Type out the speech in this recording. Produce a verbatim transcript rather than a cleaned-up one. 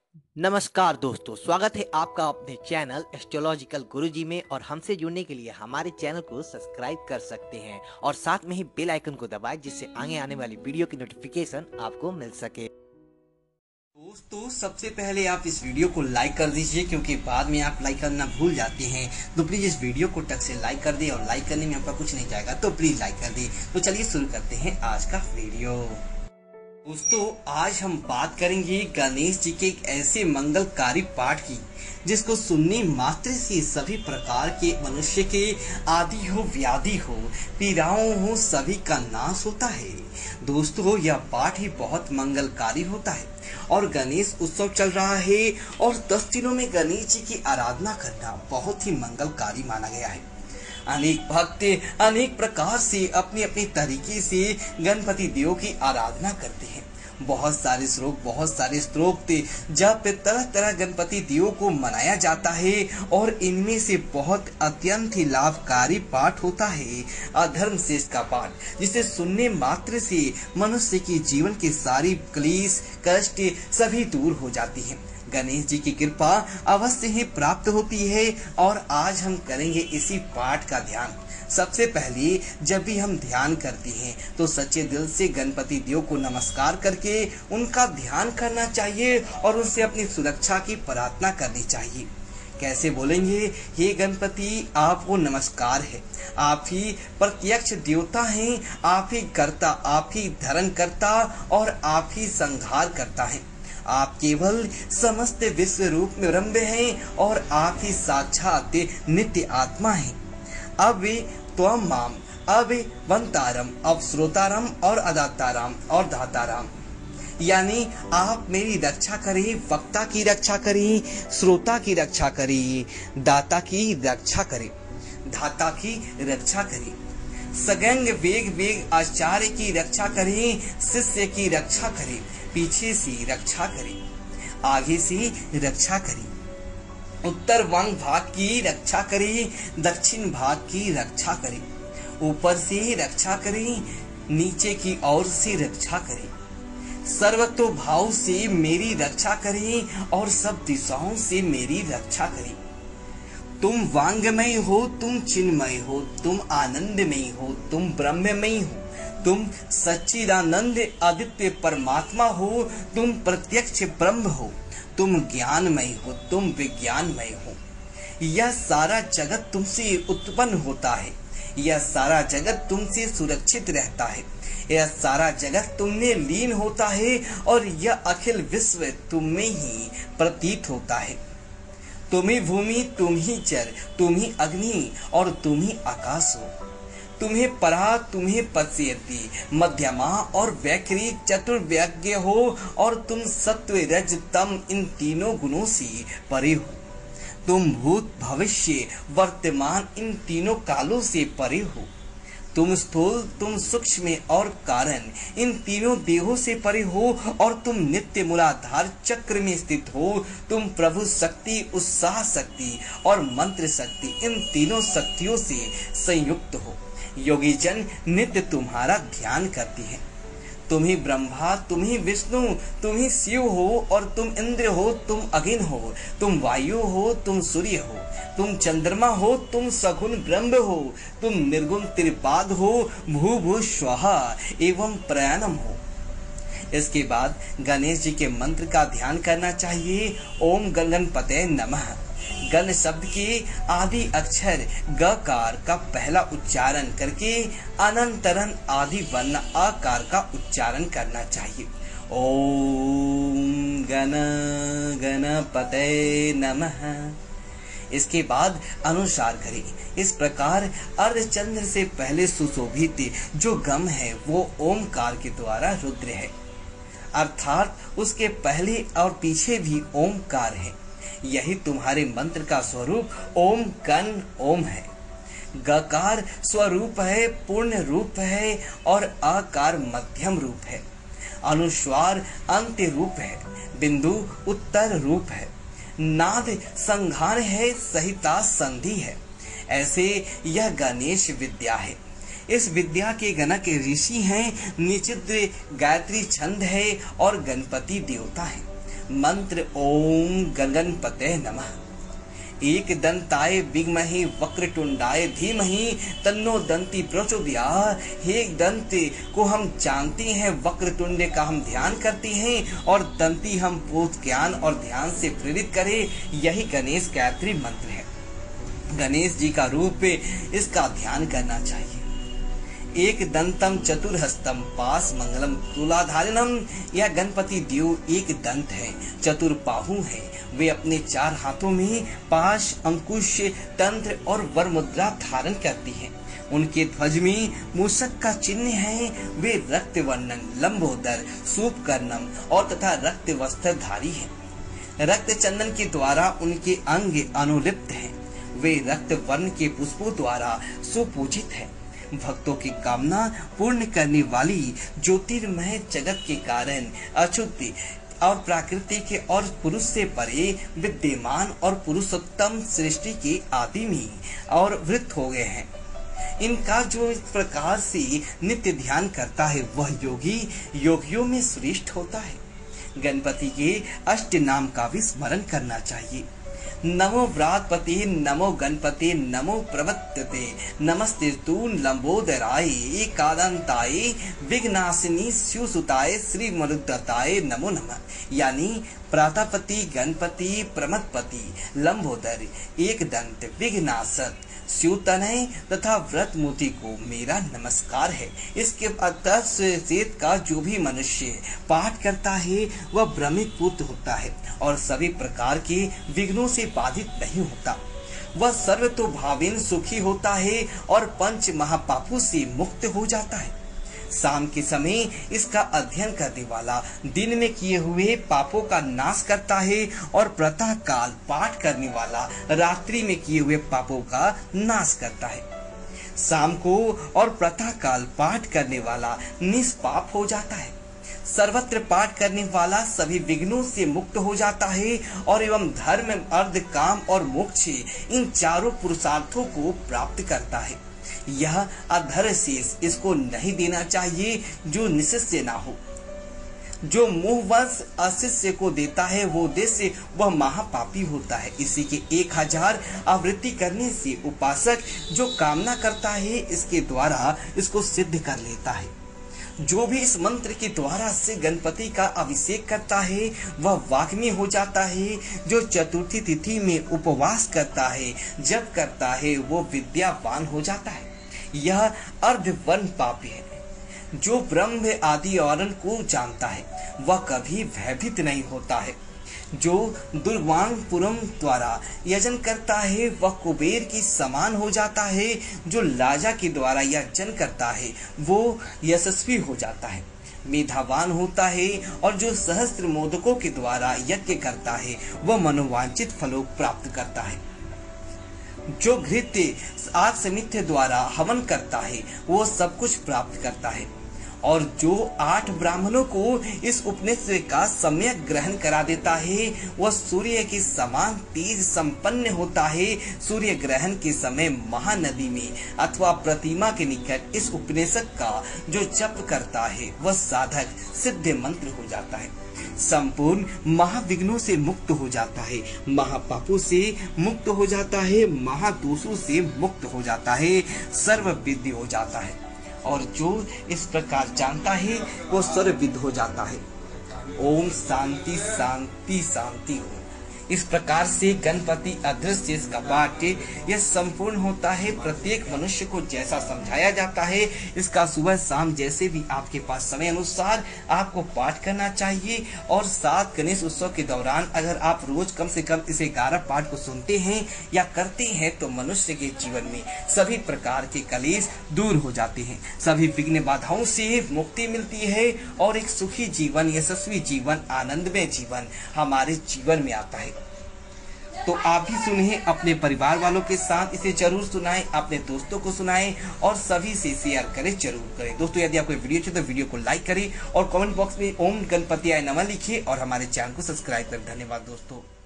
नमस्कार दोस्तों, स्वागत है आपका अपने चैनल एस्ट्रोलॉजिकल गुरुजी में। और हमसे जुड़ने के लिए हमारे चैनल को सब्सक्राइब कर सकते हैं और साथ में ही बेल आइकन को दबाएं, जिससे आगे आने वाली वीडियो की नोटिफिकेशन आपको मिल सके। दोस्तों, सबसे पहले आप इस वीडियो को लाइक कर दीजिए, क्योंकि बाद में आप लाइक करना भूल जाते हैं। तो प्लीज इस वीडियो को टक से लाइक कर दे, और लाइक करने में आपका कुछ नहीं जाएगा, तो प्लीज लाइक कर दे। तो चलिए शुरू करते हैं आज का वीडियो। दोस्तों, आज हम बात करेंगे गणेश जी के एक ऐसे मंगलकारी पाठ की जिसको सुनने मात्र से सभी प्रकार के मनुष्य के आदि हो, व्याधि हो, पीड़ाओं हो, सभी का नाश होता है। दोस्तों, यह पाठ ही बहुत मंगलकारी होता है और गणेश उत्सव चल रहा है और दस दिनों में गणेश जी की आराधना करना बहुत ही मंगलकारी माना गया है। अनेक भक्त अनेक प्रकार से अपने अपने तरीके से गणपति देव की आराधना करते हैं। बहुत सारे श्लोक बहुत सारे स्तोत्र जब तरह तरह गणपति देव को मनाया जाता है और इनमें से बहुत अत्यंत ही लाभकारी पाठ होता है अधर्म शेष का पाठ, जिसे सुनने मात्र से मनुष्य के जीवन के सारी क्लेश कष्ट सभी दूर हो जाती हैं। गणेश जी की कृपा अवश्य ही प्राप्त होती है और आज हम करेंगे इसी पाठ का ध्यान। सबसे पहले जब भी हम ध्यान करते हैं तो सच्चे दिल से गणपति देव को नमस्कार करके उनका ध्यान करना चाहिए और उनसे अपनी सुरक्षा की प्रार्थना करनी चाहिए। कैसे बोलेंगे? हे गणपति, आपको नमस्कार है। आप ही प्रत्यक्ष देवता हैं, आप ही कर्ता, आप ही धरण करता और आप ही संहार करता है। आप केवल समस्त विश्व रूप में ब्रह्म हैं और आप ही साक्षात नित्य आत्मा हैं। अब त्वम माम अब वंतारम, अब श्रोतारम और अदाताराम और धाताराम, यानी आप मेरी रक्षा करें, वक्ता की रक्षा करें, श्रोता की रक्षा करें, दाता की रक्षा करें, धाता की रक्षा करें, सगंग वेग वेग आचार्य की रक्षा करें, शिष्य की रक्षा करें, पीछे से रक्षा करें, आगे से रक्षा करें, उत्तर वांग भाग की रक्षा करें, दक्षिण भाग की रक्षा करें, ऊपर से रक्षा करें, नीचे की ओर से रक्षा करें, सर्वतो भाव से मेरी रक्षा करें और सब दिशाओं से मेरी रक्षा करें। तुम वांगमय हो, तुम चिन्मय हो, तुम आनंदमय हो, तुम ब्रह्ममय हो, तुम सच्चिदानंद आदित्य परमात्मा हो, तुम प्रत्यक्ष ब्रह्म हो, तुम ज्ञानमय हो, तुम विज्ञानमय हो। यह सारा जगत तुमसे उत्पन्न होता है, यह सारा जगत तुमसे सुरक्षित रहता है, यह सारा जगत तुम में लीन होता है और यह अखिल विश्व तुम में ही प्रतीत होता है। तुम ही भूमि, तुम ही जल, तुम ही अग्नि और तुम ही आकाश हो। तुम्हें परा, तुम्हें पश्यति, मध्यमा और वैखरी चतुर्व्यज्ञ हो और तुम सत्व रज तम इन तीनों गुणों से परे हो। तुम भूत भविष्य वर्तमान इन तीनों कालों से परे हो। तुम स्थूल, तुम सूक्ष्म और कारण इन तीनों देहों से परे हो और तुम नित्य मूलाधार चक्र में स्थित हो। तुम प्रभु शक्ति, उत्साह शक्ति और मंत्र शक्ति इन तीनों शक्तियों से संयुक्त हो। योगी जन नित्य तुम्हारा ध्यान करती है। तुम ही ब्रह्मा, तुम ही विष्णु, तुम ही शिव हो और तुम इंद्र हो, तुम अग्नि हो, तुम वायु हो, तुम सूर्य हो, तुम चंद्रमा हो, तुम सगुण ब्रह्म हो, तुम निर्गुण त्रिपाद हो, भू भू स्वाहा एवं प्रयाणम हो। इसके बाद गणेश जी के मंत्र का ध्यान करना चाहिए। ओम गणपतये नमः। गण शब्द के आदि अक्षर गकार का पहला उच्चारण करके अनंतरन आदि वर्ण आकार का उच्चारण करना चाहिए। ओम गण गणपतये नमः। इसके बाद अनुसार करें। इस प्रकार अर्धचंद्र से पहले सुशोभित जो गम है वो ओमकार के द्वारा रुद्र है, अर्थात उसके पहले और पीछे भी ओमकार है। यही तुम्हारे मंत्र का स्वरूप ओम गण ओम है। गकार स्वरूप है, पूर्ण रूप है और आकार मध्यम रूप है। अनुस्वार अंत्य रूप है, बिंदु उत्तर रूप है, नाद संघार है, सहिता संधि है। ऐसे यह गणेश विद्या है। इस विद्या के गणक ऋषि हैं, निचिद्र गायत्री छंद है और गणपति देवता है। मंत्र ओम गणपतये नमः। एक दंताय विद्महे वक्रतुंडाय धीमहि तन्नो दंती प्रचोदयात्। हे दंत को हम जानते हैं, वक्रतुंड का हम ध्यान करते हैं और दंती हम बोध ज्ञान और ध्यान से प्रेरित करें। यही गणेश गायत्री मंत्र है। गणेश जी का रूप इसका ध्यान करना चाहिए। एक दंतम चतुर्हस्तम पास मंगलम तुलाधारिणम। यह गणपति देव एक दंत है, चतुर्बाहु है। वे अपने चार हाथों में पाश, अंकुश, तंत्र और वर मुद्रा धारण करती हैं। उनके ध्वज में मूषक का चिन्ह है। वे रक्त वर्णन, लंबोदर, सूप कर्णम और तथा रक्त वस्त्रधारी है। रक्त चंदन के द्वारा उनके अंग अनुलिप्त हैं। वे रक्त वर्ण के पुष्पों द्वारा सुपूजित है। भक्तों की कामना पूर्ण करने वाली ज्योतिर्मय जगत के कारण अच्युत और प्रकृति के और पुरुष से परे विद्यमान और पुरुषोत्तम सृष्टि के आदि में और वृत्त हो गए हैं। इनका जो इस प्रकार से नित्य ध्यान करता है वह योगी योगियों में श्रेष्ठ होता है। गणपति के अष्ट नाम का भी स्मरण करना चाहिए। नमो व्रातपते, नमो गणपते, नमो प्रवर्तते, नमस्ते तून लंबोदराय, एकादंताय, विघ्नाशिनी शिवसुताय, श्री मरुदत्ताय नमो नमः। यानी प्रातापति, गणपति, प्रमदपति, लंबोदर, एक दंत, विघ्नाशक, शिवतनय तथा व्रतमूर्ति को मेरा नमस्कार है। इसके अतः का जो भी मनुष्य पाठ करता है वह भ्रमित पुत्र होता है और सभी प्रकार के विघ्नों से बाधित नहीं होता। वह सर्वतोभावेन सुखी होता है और पंच महापापों से मुक्त हो जाता है। शाम के समय इसका अध्ययन करने वाला दिन में किए हुए पापों का नाश करता है और प्रातः काल पाठ करने वाला रात्रि में किए हुए पापों का नाश करता है। शाम को और प्रातः काल पाठ करने वाला निष्पाप हो जाता है। सर्वत्र पाठ करने वाला सभी विघ्नों से मुक्त हो जाता है और एवं धर्म, अर्थ, काम और मोक्ष इन चारों पुरुषार्थों को प्राप्त करता है। यह अधर शेष इसको नहीं देना चाहिए जो निशिष्य ना हो। जो मोहवश अशिष्य को देता है वो उद्देश्य वह महापापी होता है। इसी के एक हजार आवृत्ति करने से उपासक जो कामना करता है इसके द्वारा इसको सिद्ध कर लेता है। जो भी इस मंत्र के द्वारा से गणपति का अभिषेक करता है वह वाग्मी हो जाता है। जो चतुर्थी तिथि में उपवास करता है, जप करता है, वो विद्यावान हो जाता है। यह अर्धवर्ण पाप है। जो ब्रह्म आदि औरण को जानता है वह कभी भयभीत नहीं होता है। जो दुर्वांगपुरम द्वारा यजन करता है वह कुबेर की समान हो जाता है। जो लाजा के द्वारा यजन करता है वो यशस्वी हो जाता है, मेधावान होता है। और जो सहस्त्र मोदकों के द्वारा यज्ञ करता है वह मनोवांछित फलों प्राप्त करता है। जो घृत्य आग समित्य द्वारा हवन करता है वो सब कुछ प्राप्त करता है। और जो आठ ब्राह्मणों को इस उपनिषद का सम्यक ग्रहण करा देता है वह सूर्य के समान तेज संपन्न होता है। सूर्य ग्रहण के समय महानदी में अथवा प्रतिमा के निकट इस उपनिषद का जो जप करता है वह साधक सिद्ध मंत्र हो जाता है। संपूर्ण महाविघ्नों से मुक्त हो जाता है, महापापों से मुक्त हो जाता है, महादोषों से मुक्त हो जाता है, सर्वविद्य हो जाता है। और जो इस प्रकार जानता है वो सर्वविद हो जाता है। ओम शांति शांति शांति हो। इस प्रकार से गणपति अदृश्य का पाठ यह संपूर्ण होता है। प्रत्येक मनुष्य को जैसा समझाया जाता है इसका सुबह शाम जैसे भी आपके पास समय अनुसार आपको पाठ करना चाहिए। और साथ गणेश उत्सव के दौरान अगर आप रोज कम से कम इस ग्यारह पाठ को सुनते हैं या करते हैं तो मनुष्य के जीवन में सभी प्रकार के कलेश दूर हो जाते हैं, सभी विघ्न बाधाओं से मुक्ति मिलती है और एक सुखी जीवन, यशस्वी जीवन, आनंदमय जीवन हमारे जीवन में आता है। तो आप भी सुनिए, अपने परिवार वालों के साथ इसे जरूर सुनाएं, अपने दोस्तों को सुनाएं और सभी से शेयर करें, जरूर करें। दोस्तों यदि आपको वीडियो अच्छी तो वीडियो को लाइक करें और कमेंट बॉक्स में ओम गणपति आय नमः लिखिए और हमारे चैनल को सब्सक्राइब करें। धन्यवाद दोस्तों।